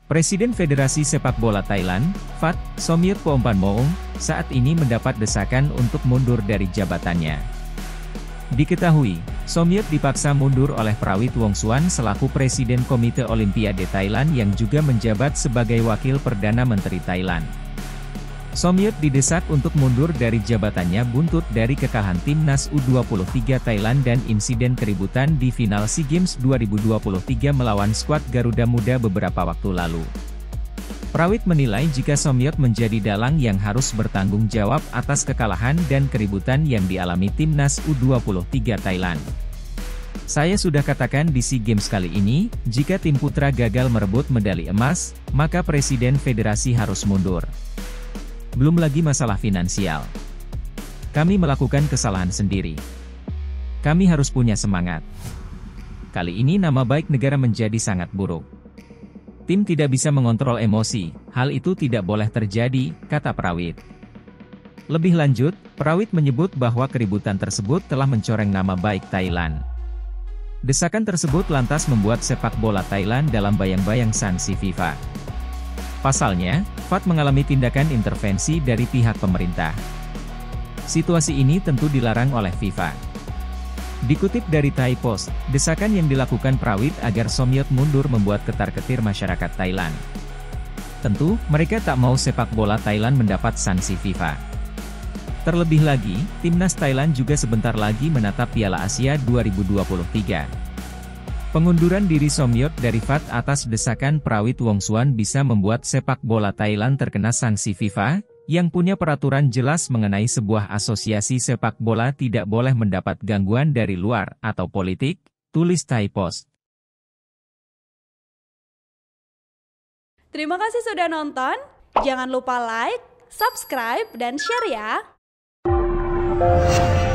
Presiden Federasi Sepak Bola Thailand, FAT, Somyut Phompanmoong, saat ini mendapat desakan untuk mundur dari jabatannya. Diketahui, Somyut dipaksa mundur oleh Prawit Wongsuan selaku Presiden Komite Olimpiade Thailand yang juga menjabat sebagai Wakil Perdana Menteri Thailand. Somyut didesak untuk mundur dari jabatannya buntut dari kekalahan timnas U23 Thailand dan insiden keributan di final SEA Games 2023 melawan skuad Garuda Muda beberapa waktu lalu. Prawit menilai jika Somyut menjadi dalang yang harus bertanggung jawab atas kekalahan dan keributan yang dialami timnas U23 Thailand. Saya sudah katakan di SEA Games kali ini, jika tim putra gagal merebut medali emas, maka Presiden Federasi harus mundur. Belum lagi masalah finansial. Kami melakukan kesalahan sendiri. Kami harus punya semangat. Kali ini nama baik negara menjadi sangat buruk. Tim tidak bisa mengontrol emosi, hal itu tidak boleh terjadi, kata Prawit. Lebih lanjut, Prawit menyebut bahwa keributan tersebut telah mencoreng nama baik Thailand. Desakan tersebut lantas membuat sepak bola Thailand dalam bayang-bayang sanksi FIFA. Pasalnya, FAT mengalami tindakan intervensi dari pihak pemerintah. Situasi ini tentu dilarang oleh FIFA. Dikutip dari Thai Post, desakan yang dilakukan Prawit agar Somyut mundur membuat ketar-ketir masyarakat Thailand. Tentu, mereka tak mau sepak bola Thailand mendapat sanksi FIFA. Terlebih lagi, timnas Thailand juga sebentar lagi menatap Piala Asia 2023. Pengunduran diri Somyut dari FAT atas desakan Prawit Wongsuan bisa membuat sepak bola Thailand terkena sanksi FIFA, yang punya peraturan jelas mengenai sebuah asosiasi sepak bola tidak boleh mendapat gangguan dari luar atau politik, tulis Thai Post. Terima kasih sudah nonton, jangan lupa like, subscribe, dan share ya!